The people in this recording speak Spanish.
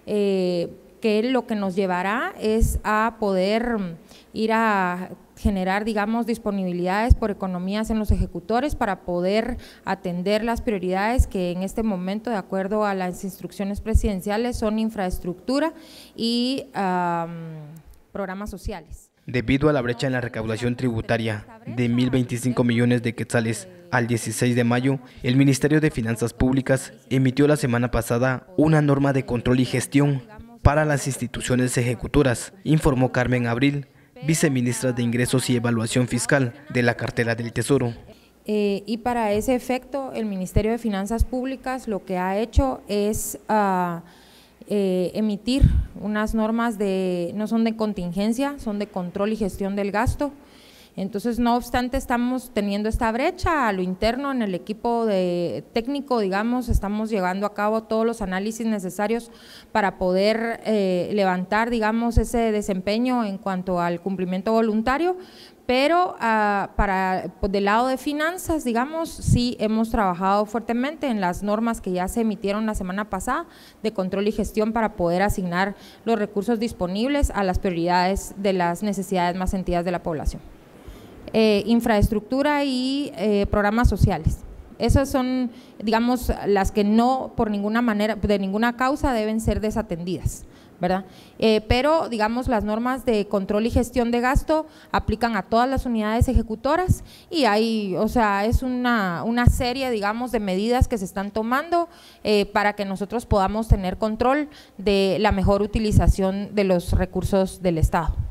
que lo que nos llevará es a poder ir a generar, digamos, disponibilidades por economías en los ejecutores para poder atender las prioridades que en este momento, de acuerdo a las instrucciones presidenciales, son infraestructura y programas sociales. Debido a la brecha en la recaudación tributaria de 1.025 millones de quetzales al 16 de mayo, el Ministerio de Finanzas Públicas emitió la semana pasada una norma de control y gestión para las instituciones ejecutoras, informó Carmen Abril, viceministra de Ingresos y Evaluación Fiscal de la cartera del Tesoro. Y para ese efecto, el Ministerio de Finanzas Públicas lo que ha hecho es emitir unas normas no son de contingencia, son de control y gestión del gasto. Entonces, no obstante, estamos teniendo esta brecha a lo interno en el equipo técnico, digamos, estamos llevando a cabo todos los análisis necesarios para poder levantar, digamos, ese desempeño en cuanto al cumplimiento voluntario, pero del lado de finanzas, digamos, sí hemos trabajado fuertemente en las normas que ya se emitieron la semana pasada de control y gestión para poder asignar los recursos disponibles a las prioridades de las necesidades más sentidas de la población. Infraestructura y programas sociales. Esas son, digamos, las que no por ninguna manera, de ninguna causa deben ser desatendidas, ¿verdad? Pero, digamos, las normas de control y gestión de gasto aplican a todas las unidades ejecutoras y hay, o sea, es una serie, digamos, de medidas que se están tomando para que nosotros podamos tener control de la mejor utilización de los recursos del Estado.